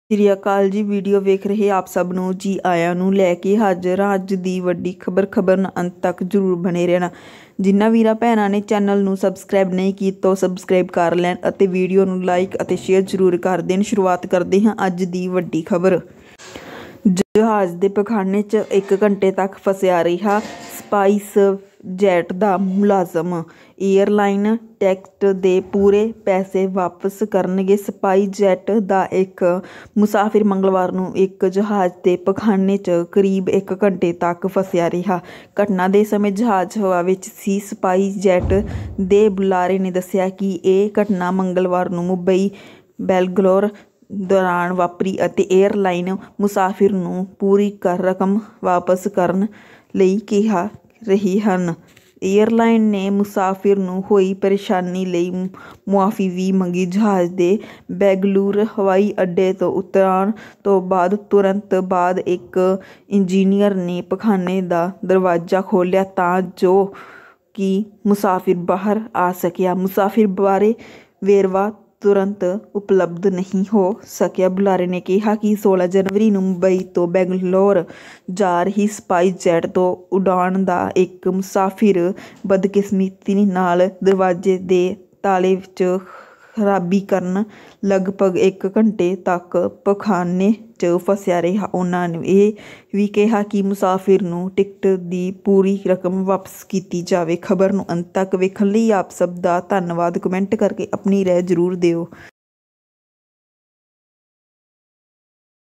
ਸ੍ਰੀ ਅਕਾਲ ਜੀ। ਵੀਡੀਓ ਵੇਖ ਰਹੇ ਆਪ ਸਭ ਨੂੰ ਜੀ ਆਇਆਂ ਨੂੰ ਲੈ ਕੇ ਹਾਜ਼ਰ ਹਾਂ ਅੱਜ ਦੀ ਵੱਡੀ ਖਬਰ ਨੂੰ ਅੰਤ ਤੱਕ ਜ਼ਰੂਰ ਬਣੇ ਰਹਿਣਾ। ਜਿਨ੍ਹਾਂ ਵੀਰਾਂ ਭੈਣਾਂ ਨੇ ਚੈਨਲ ਨੂੰ ਸਬਸਕ੍ਰਾਈਬ ਨਹੀਂ ਕੀਤਾ ਉਹ ਸਬਸਕ੍ਰਾਈਬ ਕਰ ਲੈਣ ਅਤੇ ਵੀਡੀਓ ਨੂੰ ਲਾਈਕ ਅਤੇ ਸ਼ੇਅਰ ਜ਼ਰੂਰ ਕਰ ਦੇਣ। ਸ਼ੁਰੂਆਤ ਕਰਦੇ ਹਾਂ ਅੱਜ ਦੀ ਵੱਡੀ ਖਬਰ। ਜਹਾਜ਼ ਦੇ ਪਖਾਨੇ 'ਚ 1 ਘੰਟੇ ਤੱਕ ਫਸਿਆ ਰਿਹਾ ਸਪਾਈਸ ਜੈਟ ਦਾ ਮੁਲਾਜ਼ਮ। ਏਅਰਲਾਈਨ ਟਿਕਟ ਦੇ ਪੂਰੇ ਪੈਸੇ ਵਾਪਸ ਕਰਨਗੇ। ਸਪਾਈਸ ਜੈਟ ਦਾ ਇੱਕ ਮੁਸਾਫਿਰ ਮੰਗਲਵਾਰ ਨੂੰ ਇੱਕ ਜਹਾਜ਼ ਦੇ ਪਖਾਨੇ 'ਚ ਕਰੀਬ 1 ਘੰਟੇ ਤੱਕ ਫਸਿਆ ਰਿਹਾ। ਘਟਨਾ ਦੇ ਸਮੇਂ ਜਹਾਜ਼ ਹਵਾ ਵਿੱਚ ਸੀ। ਸਪਾਈਸ ਜੈਟ ਦੇ ਬੁਲਾਰੇ ਨੇ ਦੱਸਿਆ ਕਿ ਇਹ ਘਟਨਾ ਮੰਗਲਵਾਰ ਨੂੰ ਮੁੰਬਈ ਬੈਂਗਲੌਰ ਦੌਰਾਨ ਵਾਪਰੀ ਅਤੇ ਏਅਰਲਾਈਨ ਮੁਸਾਫਿਰ ਨੂੰ ਪੂਰੀ ਰਕਮ ਵਾਪਸ ਕਰਨ ਲਈ ਕਹਿ ਰਹੀ ਹਨ। ਏਅਰਲਾਈਨ ਨੇ ਮੁਸਾਫਿਰ ਨੂੰ ਹੋਈ ਪਰੇਸ਼ਾਨੀ ਲਈ ਮੁਆਫ਼ੀ ਵੀ ਮੰਗੀ। ਜਹਾਜ਼ ਦੇ ਬੈਂਗਲੁਰੂ ਹਵਾਈ ਅੱਡੇ ਤੋਂ ਉਤਰਨ ਤੋਂ ਤੁਰੰਤ ਬਾਅਦ ਇੱਕ ਇੰਜੀਨੀਅਰ ਨੇ ਪਖਾਨੇ ਦਾ ਦਰਵਾਜ਼ਾ ਖੋਲ੍ਹਿਆ ਤਾਂ ਜੋ ਕਿ ਮੁਸਾਫਿਰ ਬਾਹਰ ਆ ਸਕਿਆ। ਮੁਸਾਫਿਰ ਬਾਰੇ ਵੇਰਵਾ ਤੁਰੰਤ ਉਪਲਬਧ ਨਹੀਂ ਹੋ ਸਕਿਆ। ਬੁਲਾਰੇ ਨੇ ਕਿਹਾ ਕਿ 16 ਜਨਵਰੀ ਨੂੰ ਮੁੰਬਈ ਤੋਂ ਬੈਂਗਲੌਰ ਜਾ ਰਹੀ ਸਪਾਈਸ ਜੈਟ ਤੋਂ ਉਡਾਣ ਦਾ ਇੱਕ ਮੁਸਾਫਿਰ ਬਦਕਿਸਮਤੀ ਨਾਲ ਦਰਵਾਜ਼ੇ ਦੇ ਤਾਲੇ ਵਿੱਚ ਖਰਾਬੀ ਕਾਰਨ ਲਗਭਗ 1 ਘੰਟੇ ਤੱਕ ਪਖਾਨੇ 'ਚ ਫਸਿਆ ਰਿਹਾ। ਉਨ੍ਹਾਂ ਨੇ ਇਹ ਵੀ ਕਿਹਾ ਕਿ ਮੁਸਾਫਿਰ ਨੂੰ ਟਿਕਟ ਦੀ ਪੂਰੀ ਰਕਮ ਵਾਪਸ ਕੀਤੀ ਜਾਵੇ। ਖਬਰ ਨੂੰ ਅੰਤ ਤੱਕ ਵੇਖਣ ਲਈ ਆਪ ਸਭ ਦਾ ਧੰਨਵਾਦ। ਕਮੈਂਟ ਕਰਕੇ ਆਪਣੀ ਰਾਏ ਜ਼ਰੂਰ ਦਿਓ।